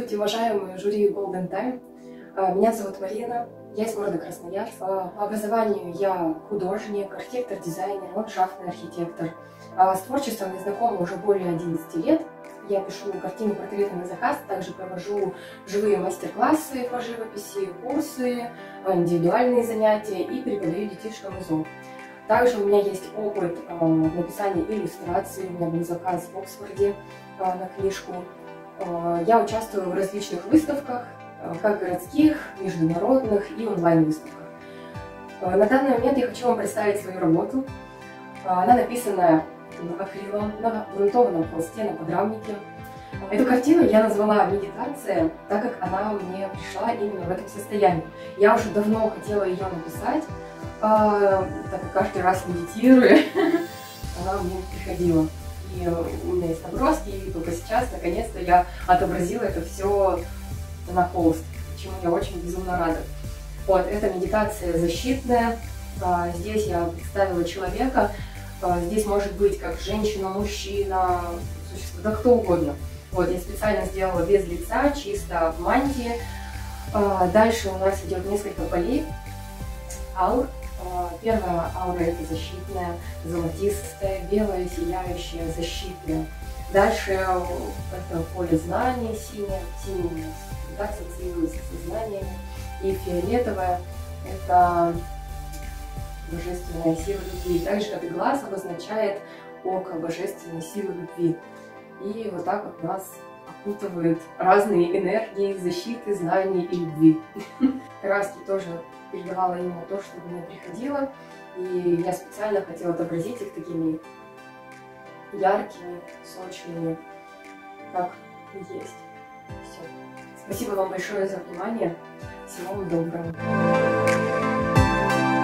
Здравствуйте, уважаемые жюри Golden Time. Меня зовут Марина, я из города Красноярск. По образованию я художник, архитектор, дизайнер, ландшафтный архитектор. С творчеством я знакома уже более 11 лет. Я пишу картины, портреты на заказ, также провожу живые мастер-классы по живописи, курсы, индивидуальные занятия и преподаю детишкам из ООО. Также у меня есть опыт написания иллюстраций, у меня был заказ в Оксфорде на книжку. Я участвую в различных выставках, как городских, международных и онлайн-выставках. На данный момент я хочу вам представить свою работу. Она написана акрилом на грунтованном холсте на подрамнике. Эту картину я назвала «Медитация», так как она мне пришла именно в этом состоянии. Я уже давно хотела ее написать, так как каждый раз медитируя, она мне приходила. И у меня есть наброски, и только сейчас, наконец-то, я отобразила это все на холст, чему я очень безумно рада. Вот, это медитация защитная. Здесь я представила человека. Здесь может быть как женщина, мужчина, существо, да кто угодно. Вот, я специально сделала без лица, чисто в мантии. Дальше у нас идет несколько полей, аур. Первая аура — это защитная, золотистая, белая, сияющая, защитная. Дальше это поле знаний, синее у нас всегда ассоциируется со знаниями. И фиолетовая — это божественная сила любви. Так же, как и глаз обозначает око божественной силы любви. И вот так вот нас окутывают разные энергии защиты, знаний и любви. Краски тоже передавала именно то, что мне приходило, и я специально хотела отобразить их такими яркими, сочными, как есть. Все. Спасибо вам большое за внимание. Всего вам доброго.